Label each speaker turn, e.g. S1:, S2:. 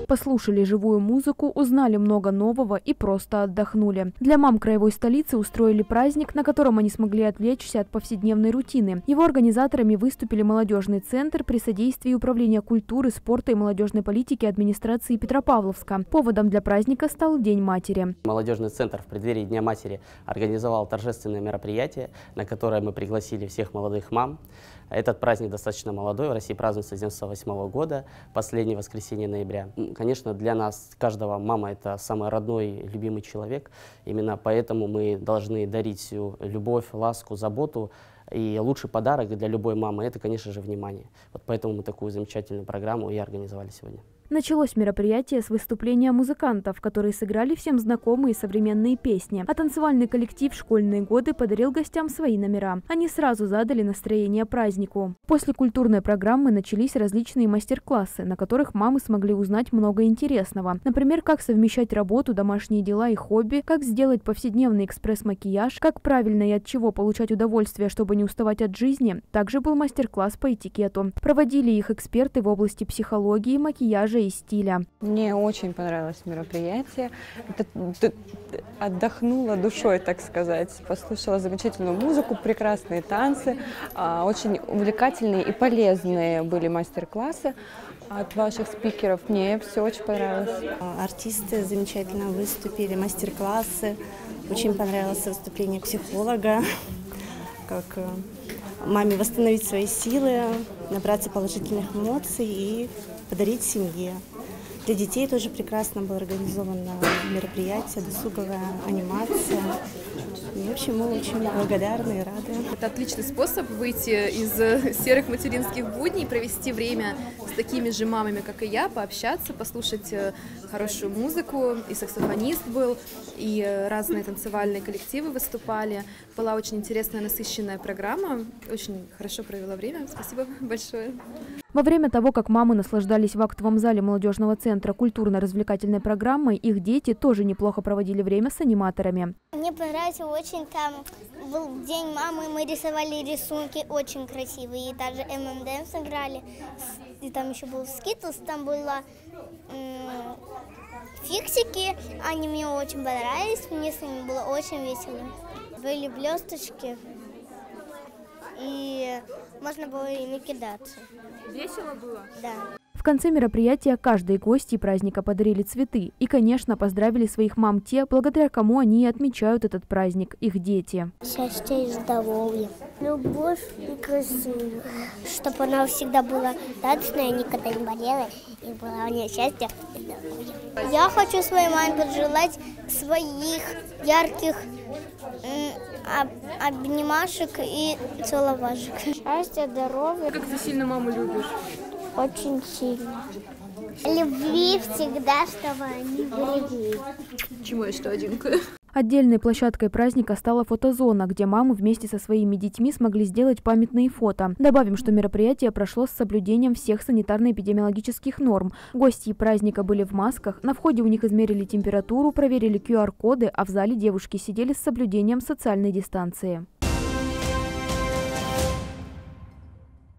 S1: послушали живую музыку, узнали много нового и просто отдохнули. Для мам краевой столицы устроили праздник, на котором они смогли отвлечься от повседневной рутины. Его организаторами выступили молодежный центр при содействии Управления культуры, спорта и молодежной политики администрации Петропавловска. Поводом для праздника стал День матери.
S2: Молодежный центр в преддверии Дня матери организовал торжественное мероприятие, на которое мы пригласили всех молодых мам. Этот праздник достаточно молодой, в России празднуется с 1998 года, последнее воскресенье ноября. Конечно, для нас, каждого мама – это самый родной, любимый человек. Именно поэтому мы должны дарить всю любовь, ласку, заботу. И лучший подарок для любой мамы – это, конечно же, внимание. Вот поэтому мы такую замечательную программу и организовали сегодня.
S1: Началось мероприятие с выступления музыкантов, которые сыграли всем знакомые современные песни. А танцевальный коллектив «Школьные годы» подарил гостям свои номера. Они сразу задали настроение празднику. После культурной программы начались различные мастер-классы, на которых мамы смогли узнать много интересного. Например, как совмещать работу, домашние дела и хобби, как сделать повседневный экспресс-макияж, как правильно и от чего получать удовольствие, чтобы не уставать от жизни. Также был мастер-класс по этикету. Проводили их эксперты в области психологии, макияжа и стиля.
S3: Мне очень понравилось мероприятие. Отдохнула душой, так сказать. Послушала замечательную музыку, прекрасные танцы. Очень увлекательные и полезные были мастер-классы от ваших спикеров. Мне все очень понравилось.
S4: Артисты замечательно выступили, мастер-классы. Очень понравилось выступление психолога, как маме восстановить свои силы, набраться положительных эмоций и подарить семье. Для детей тоже прекрасно было организовано мероприятие, досуговая анимация. В общем, мы очень благодарны и рады.
S5: Это отличный способ выйти из серых материнских будней, провести время с такими же мамами, как и я, пообщаться, послушать хорошую музыку. И саксофонист был, и разные танцевальные коллективы выступали. Была очень интересная, насыщенная программа. Очень хорошо провела время. Спасибо большое.
S1: Во время того, как мамы наслаждались в актовом зале молодежного центра культурно-развлекательной программой, их дети тоже неплохо проводили время с аниматорами.
S6: Мне понравилось очень, там был День мамы, мы рисовали рисунки очень красивые, и даже ММДМ сыграли, и там еще был Скитлс, там было фиксики, они мне очень понравились, мне с ними было очень весело. Были блесточки, и можно было ими кидаться.
S5: Весело было?
S6: Да.
S1: В конце мероприятия каждой гости праздника подарили цветы. И, конечно, поздравили своих мам те, благодаря кому они и отмечают этот праздник, их дети.
S6: Счастья и здоровья, любовь и красивость, чтобы она всегда была радостная, никогда не болела, и было у нее счастье и здоровье. Я хочу своей маме пожелать своих ярких обнимашек и целовашек. Счастья, здоровья.
S5: Как ты сильно маму любишь?
S6: Очень сильно. Любви всегда, чтобы они были.
S5: Чему я что, Динка?
S1: Отдельной площадкой праздника стала фотозона, где мамы вместе со своими детьми смогли сделать памятные фото. Добавим, что мероприятие прошло с соблюдением всех санитарно-эпидемиологических норм. Гости праздника были в масках, на входе у них измерили температуру, проверили QR-коды, а в зале девушки сидели с соблюдением социальной дистанции.